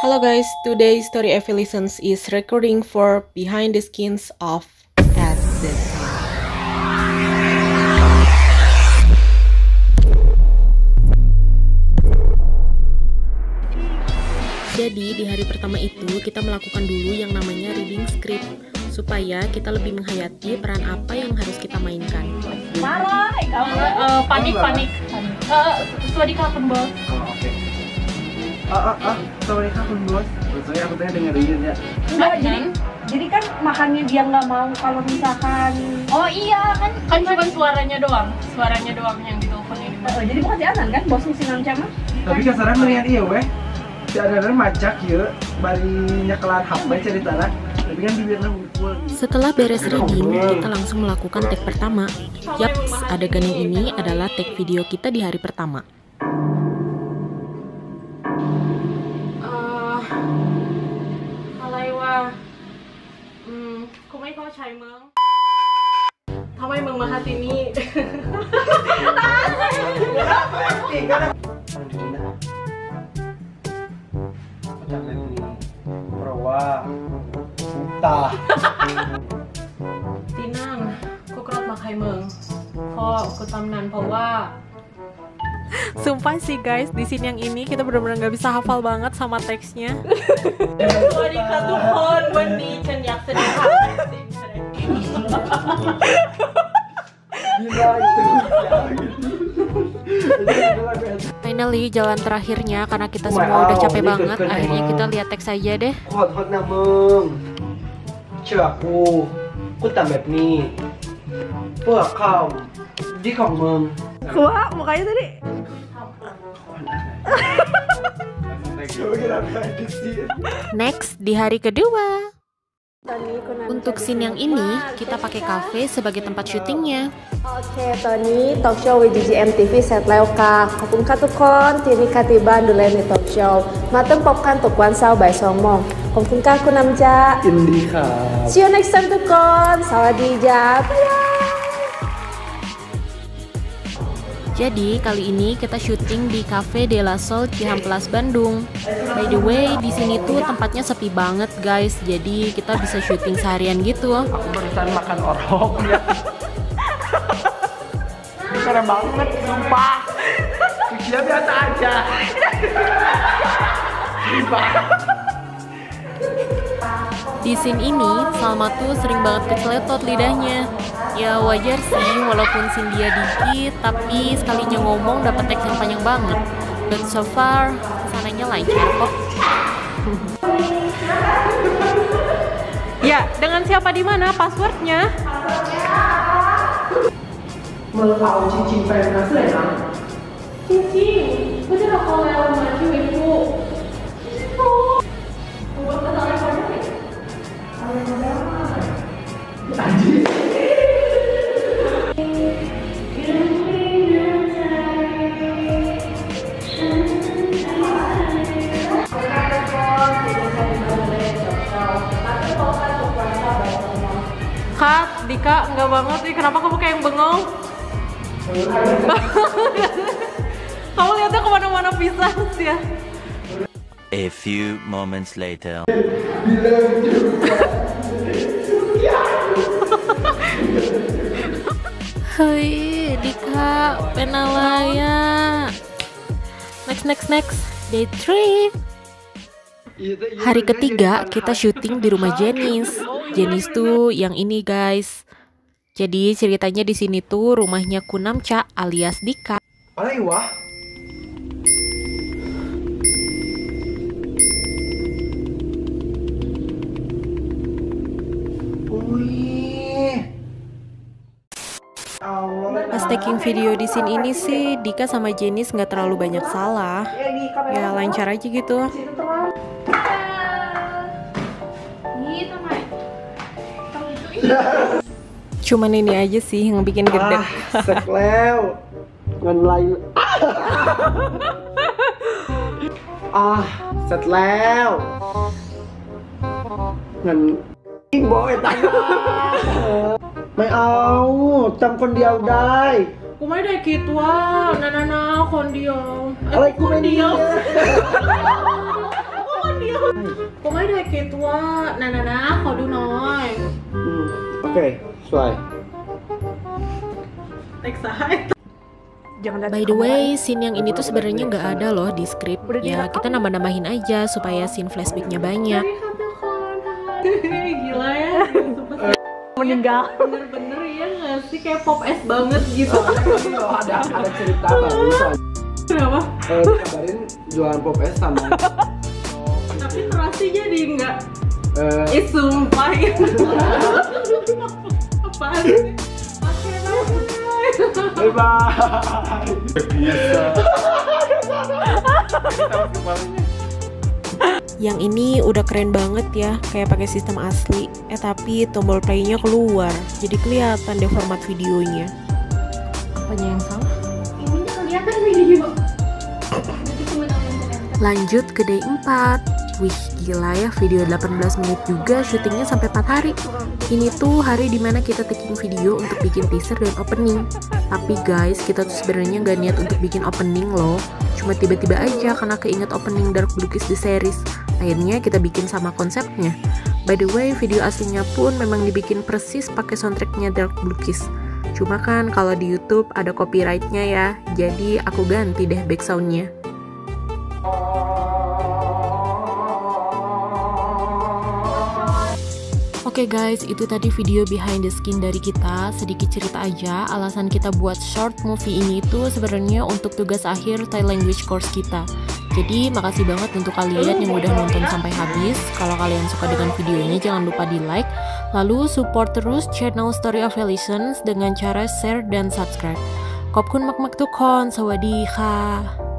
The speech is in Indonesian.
Hello guys, today's story Evolutions is recording for Behind the Skins of SZ. Jadi di hari pertama itu kita melakukan dulu yang namanya reading script supaya kita lebih menghayati peran apa yang harus kita mainkan. Marah, panik. Sorry kapan bos? Oke. Sorry kapan bos? Soalnya aku tanya dengerin ya. Enggak, jadi kan makanya dia nggak mau kalau misalkan. Oh iya kan cuma suaranya doang yang diteleponin. Jadi bukan si Anan kan bosnya si Namca mah? Tapi kasarnya melihat iya weh. Si Anan macak ya, bari nyekelan HP ceritanya. Tapi kan bibirnya mukul. Setelah beres reading, kita langsung melakukan take pertama. Yaps, adegan yang ini adalah take video kita di hari pertama. Alaiwa, kumai kau cai meng. Kamai meng mahat ini. Perawa, buta. Tinang, kukrot makai meng. Kok kutamnan pawa. Sumpah sih guys, di scene yang ini kita benar-benar nggak bisa hafal banget sama teksnya. Sorry katuhon, Wendy cenyak sedih. Finally, jalan terakhirnya karena kita semua udah capek banget. Akhirnya kita lihat teks aja deh. ขอโทษนะมึงเชื่อกูทำแบบนี้เพื่อเขาดีของมึง Wah, mukanya tadi. Next, di hari kedua. Untuk scene yang ini, kita pakai cafe sebagai tempat syutingnya. โอเคตอนนี้ Talk Show VGM TV เสร็จแล้วค่ะขอบคุณค่ะทุกคนที่นี่ค่ะที่บ้านดูแลใน Talk Show มาต้องพบกันทุกวันเสาร์บ่าย2 โมงขอบคุณค่ะคุณน้ำจ้ายินดีครับ See you next time ทุกคนสวัสดีจ้าบ๊ายบาย Jadi kali ini kita syuting di Cafe de la Sol Cihampelas Bandung. By the way, di sini tuh tempatnya sepi banget guys. Jadi kita bisa syuting seharian gitu. Aku barusan makan orok ya. Keren banget, sumpah. Dia biasa aja. Di scene ini, Salma tuh sering banget keceletot lidahnya. Ya wajar sih, walaupun scene dia dikit, tapi sekalinya ngomong dapat teks yang panjang banget. But so far, kesananya lancar kok. Ya, dengan siapa di mana passwordnya? Mau tahu cincin pengen nasi ya? Cincin, aku tidak mau lewat maju ibu. Anjir. Kak, Dika, enggak banget nih. Kenapa kamu kayak yang bengong? Kamu lihatnya kemana-mana pisah sih ya. A few moments later. Hei, Dika, penalaya. Next. Day 3. Hari ketiga kita syuting di rumah Jenis. Jenis tuh yang ini guys. Jadi ceritanya di sini tuh rumahnya Kunamca alias Dika. Alaiwa. Pas taking video di scene ini sih Dika sama Jenis nggak terlalu banyak salah. Ya lancar aja gitu. Cuman ini aja sih yang bikin gede. เสร็จแล้วเงินไรเสร็จแล้วเงินยิ่งบอกไอ้ตังค์ไม่เอาจำคนเดียวได้ Aku mah udah gitu ah, nana kon dia. Alay, ku main dia. Aku kon dia. Pokoknya udah kayak tua. Nah, kau du noy. Oke, sesuai. By the way, scene yang ini tuh sebenarnya nggak ada loh di skrip. Ya kita nambah-nambahin aja supaya scene flashbacknya banyak. Gila ya. Meninggal. Bener-bener ya nggak sih, kayak pop es banget gitu. Ada cerita baru soal. Kenapa? Kabarin jualan pop es sama. Tapi terasi jadi nggak. Sumpah ya. Apaan sih? Bye bye. Yang ini udah keren banget ya, kayak pakai sistem asli. Tapi tombol play-nya keluar, jadi kelihatan deh format videonya. Apanya yang salah? Ini kelihatan video. Lanjut ke day 4. Wih, gila ya, video 18 menit juga, syutingnya sampai 4 hari. Ini tuh hari dimana kita taking video untuk bikin teaser dan opening. Tapi guys, kita tuh sebenarnya nggak niat untuk bikin opening loh. Cuma tiba-tiba aja karena keinget opening Dark Blue Kiss The Series. Akhirnya kita bikin sama konsepnya. By the way, video aslinya pun memang dibikin persis pakai soundtracknya Dark Blue Kiss. Cuma kan kalau di YouTube ada copyrightnya ya, jadi aku ganti deh backsoundnya. Oke guys, itu tadi video behind the scene dari kita. Sedikit cerita aja, alasan kita buat short movie ini itu sebenarnya untuk tugas akhir Thai language course kita. Jadi makasih banget untuk kalian yang udah nonton sampai habis. Kalau kalian suka dengan videonya jangan lupa di like. Lalu support terus channel Story of Elisions dengan cara share dan subscribe. Khop kun mak-mak tukon, sawadee ka.